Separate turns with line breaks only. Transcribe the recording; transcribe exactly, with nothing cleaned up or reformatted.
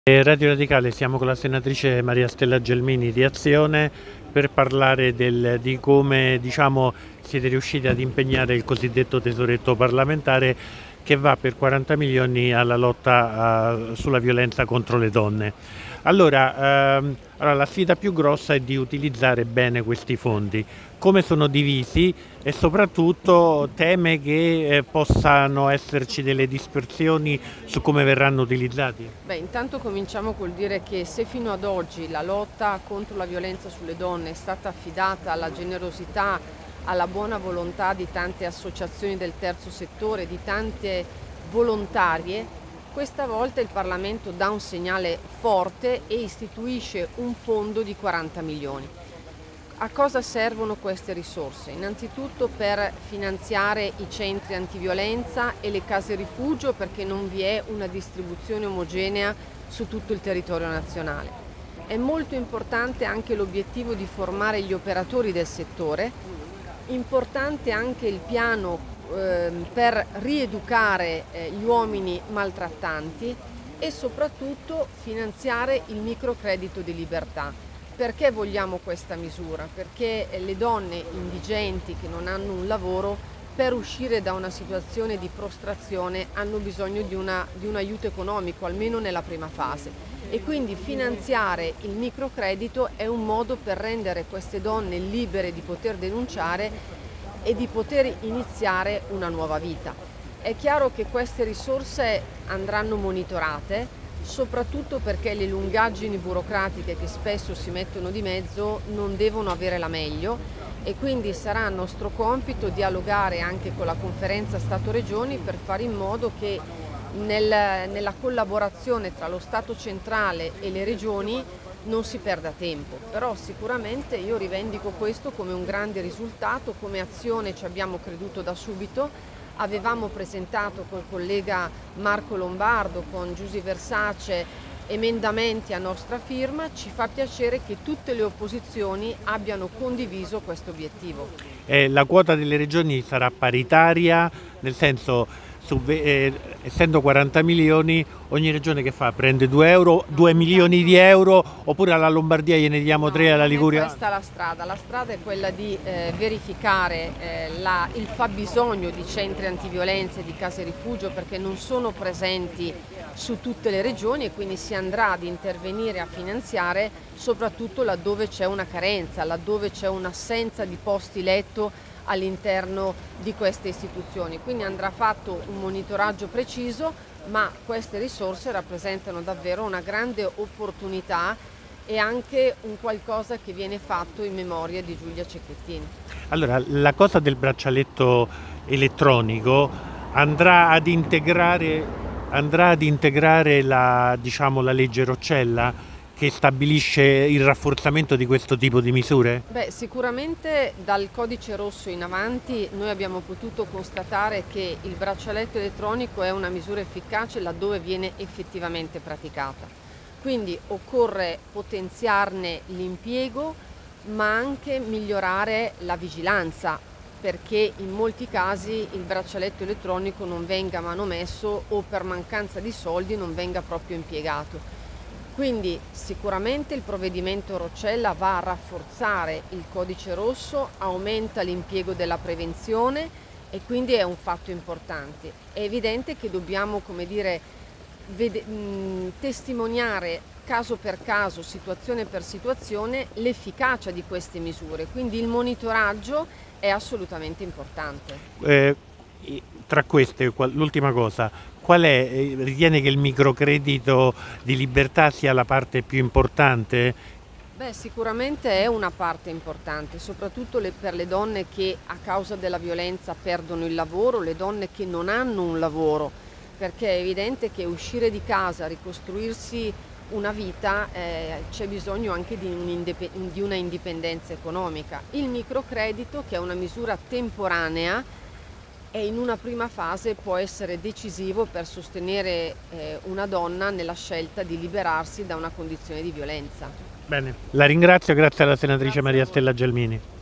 Radio Radicale, siamo con la senatrice Maria Stella Gelmini di Azione per parlare del, di come diciamo, siete riusciti ad impegnare il cosiddetto tesoretto parlamentare che va per quaranta milioni alla lotta uh, sulla violenza contro le donne. Allora, ehm, allora, la sfida più grossa è di utilizzare bene questi fondi. Come sono divisi e soprattutto teme che eh, possano esserci delle dispersioni su come verranno utilizzati?
Beh, intanto cominciamo col dire che se fino ad oggi la lotta contro la violenza sulle donne è stata affidata alla generosità, alla buona volontà di tante associazioni del terzo settore, di tante volontarie, questa volta il Parlamento dà un segnale forte e istituisce un fondo di quaranta milioni. A cosa servono queste risorse? Innanzitutto per finanziare i centri antiviolenza e le case rifugio, perché non vi è una distribuzione omogenea su tutto il territorio nazionale. È molto importante anche l'obiettivo di formare gli operatori del settore, importante anche il piano eh, per rieducare eh, gli uomini maltrattanti e soprattutto finanziare il microcredito di libertà. Perché vogliamo questa misura? Perché le donne indigenti che non hanno un lavoro, per uscire da una situazione di prostrazione hanno bisogno di, una, di un aiuto economico, almeno nella prima fase. E quindi finanziare il microcredito è un modo per rendere queste donne libere di poter denunciare e di poter iniziare una nuova vita. È chiaro che queste risorse andranno monitorate, soprattutto perché le lungaggini burocratiche che spesso si mettono di mezzo non devono avere la meglio e quindi sarà nostro compito dialogare anche con la conferenza Stato-Regioni per fare in modo che nel, nella collaborazione tra lo Stato centrale e le regioni non si perda tempo. Però sicuramente io rivendico questo come un grande risultato, come Azione ci abbiamo creduto da subito. Avevamo presentato col collega Marco Lombardo, con Giusy Versace, emendamenti a nostra firma. Ci fa piacere che tutte le opposizioni abbiano condiviso questo obiettivo.
Eh, la quota delle regioni sarà paritaria, nel senso, su, eh, essendo quaranta milioni, ogni regione che fa? Prende due euro, due milioni di euro, oppure alla Lombardia gliene diamo
no,
tre, alla Liguria?
Questa è la strada, la strada è quella di eh, verificare eh, la, il fabbisogno di centri antiviolenza e di case rifugio, perché non sono presenti su tutte le regioni e quindi si andrà ad intervenire a finanziare soprattutto laddove c'è una carenza, laddove c'è un'assenza di posti letto all'interno di queste istituzioni. Quindi andrà fatto un monitoraggio preciso, ma queste risorse rappresentano davvero una grande opportunità e anche un qualcosa che viene fatto in memoria di Giulia Cecchettin.
Allora, la cosa del braccialetto elettronico andrà ad integrare, andrà ad integrare la, diciamo, la legge Roccella, che stabilisce il rafforzamento di questo tipo di misure?
Beh, sicuramente dal codice rosso in avanti noi abbiamo potuto constatare che il braccialetto elettronico è una misura efficace laddove viene effettivamente praticata. Quindi occorre potenziarne l'impiego, ma anche migliorare la vigilanza, perché in molti casi il braccialetto elettronico non venga manomesso o per mancanza di soldi non venga proprio impiegato. Quindi sicuramente il provvedimento Roccella va a rafforzare il codice rosso, aumenta l'impiego della prevenzione e quindi è un fatto importante. È evidente che dobbiamo, come dire, vede, mh, testimoniare caso per caso, situazione per situazione, l'efficacia di queste misure. Quindi il monitoraggio è assolutamente importante.
Eh, tra queste, l'ultima cosa, qual è, ritiene che il microcredito di libertà sia la parte più importante?
Beh, sicuramente è una parte importante, soprattutto le, per le donne che a causa della violenza perdono il lavoro, le donne che non hanno un lavoro, perché è evidente che uscire di casa, ricostruirsi una vita, eh, c'è bisogno anche di, un di una indipendenza economica. Il microcredito, che è una misura temporanea, e in una prima fase può essere decisivo per sostenere eh, una donna nella scelta di liberarsi da una condizione di violenza.
Bene, la ringrazio, grazie alla senatrice
Grazie
Maria Stella Gelmini.